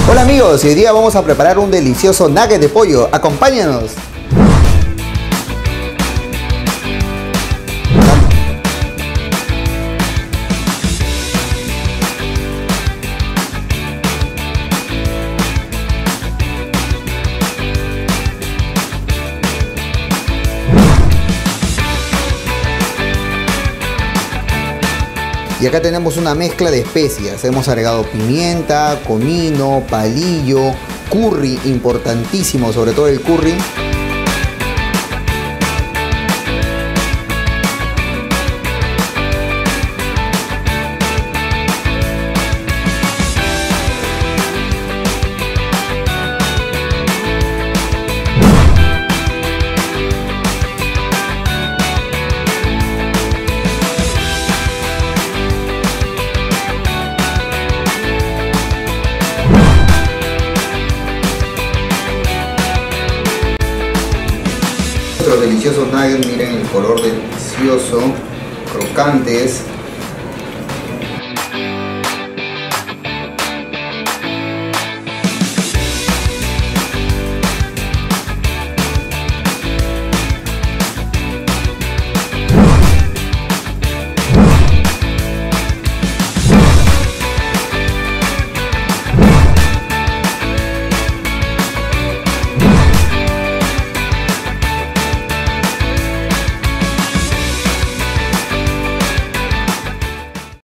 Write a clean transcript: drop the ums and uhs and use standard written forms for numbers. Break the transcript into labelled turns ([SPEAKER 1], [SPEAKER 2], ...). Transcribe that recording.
[SPEAKER 1] Hola amigos, y hoy día vamos a preparar un delicioso nugget de pollo. ¡Acompáñanos! Y acá tenemos una mezcla de especias. Hemos agregado pimienta, comino, palillo, curry, importantísimo, sobre todo el curry. Nuestros deliciosos nuggets, miren el color delicioso, crocantes.